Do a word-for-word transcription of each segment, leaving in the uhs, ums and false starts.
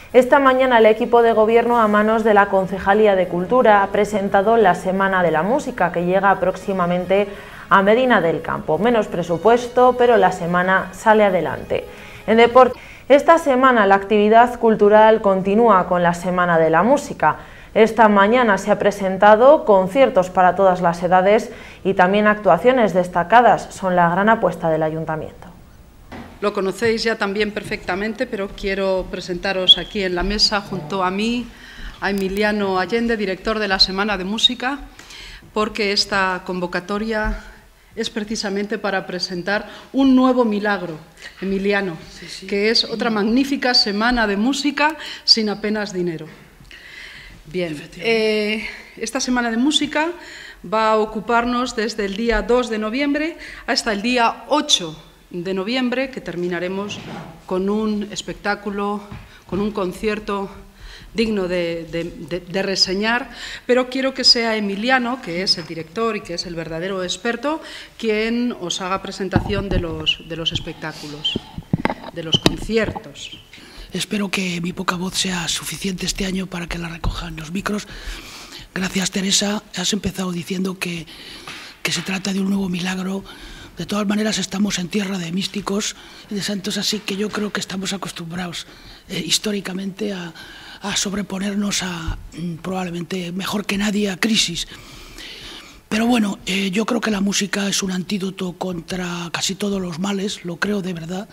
Esta mañana el equipo de gobierno, a manos de la Concejalía de Cultura, ha presentado la Semana de la Música, que llega próximamente a Medina del Campo. Menos presupuesto, pero la semana sale adelante. En deporte, esta semana la actividad cultural continúa con la Semana de la Música. Esta mañana se ha presentado conciertos para todas las edades y también actuaciones destacadas. Son la gran apuesta del Ayuntamiento. Lo conocéis ya también perfectamente, pero quiero presentaros aquí en la mesa junto a mí a Emiliano Allende, director de la Semana de Música, porque esta convocatoria es precisamente para presentar un nuevo milagro, Emiliano, sí, sí. que es otra magnífica semana de música sin apenas dinero. Bien, eh, esta Semana de Música va a ocuparnos desde el día dos de noviembre hasta el día ocho de noviembre, que terminaremos con un espectáculo, con un concierto digno de, de, de, de reseñar, pero quiero que sea Emiliano, que es el director y que es el verdadero experto, quien os haga presentación de los, de los espectáculos, de los conciertos. Espero que mi poca voz sea suficiente este año para que la recojan los micros. Gracias, Teresa. Has empezado diciendo que, que se trata de un nuevo milagro. De todas maneras, estamos en tierra de místicos y de santos, así que yo creo que estamos acostumbrados eh, históricamente a, a sobreponernos a, probablemente mejor que nadie, a crisis. Pero bueno, eh, yo creo que la música es un antídoto contra casi todos los males, lo creo de verdad,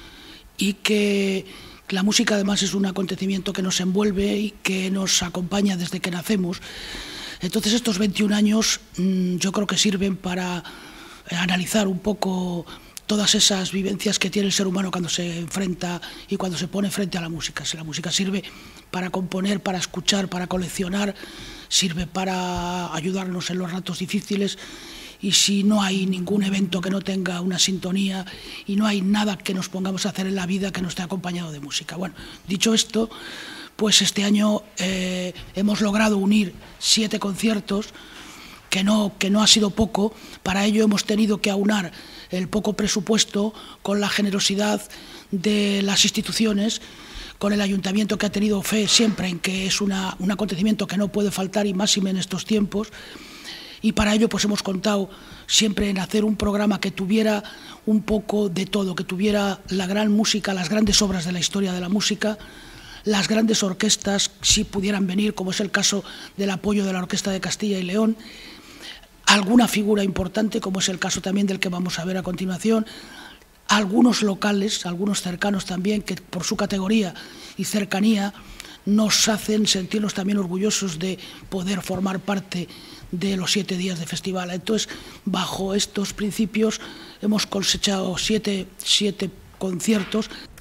y que la música además es un acontecimiento que nos envuelve y que nos acompaña desde que nacemos. Entonces estos veintiún años mmm, yo creo que sirven para analizar un poco todas esas vivencias que tiene el ser humano cuando se enfrenta y cuando se pone frente a la música. Si la música sirve para componer, para escuchar, para coleccionar, sirve para ayudarnos en los ratos difíciles, y si no hay ningún evento que no tenga una sintonía y no hay nada que nos pongamos a hacer en la vida que no esté acompañado de música. Bueno, dicho esto, pues este año eh, hemos logrado unir siete conciertos, que no, que no ha sido poco. Para ello hemos tenido que aunar el poco presupuesto con la generosidad de las instituciones, con el Ayuntamiento, que ha tenido fe siempre en que es una, un acontecimiento que no puede faltar, y máxime en estos tiempos. Y para ello pues hemos contado siempre en hacer un programa que tuviera un poco de todo, que tuviera la gran música, las grandes obras de la historia de la música, las grandes orquestas, si pudieran venir, como es el caso del apoyo de la Orquesta de Castilla y León, alguna figura importante, como es el caso también del que vamos a ver a continuación, algunos locales, algunos cercanos también, que por su categoría y cercanía nos hacen sentirnos también orgullosos de poder formar parte de los siete días de festival. Entonces, bajo estos principios hemos cosechado siete, siete conciertos.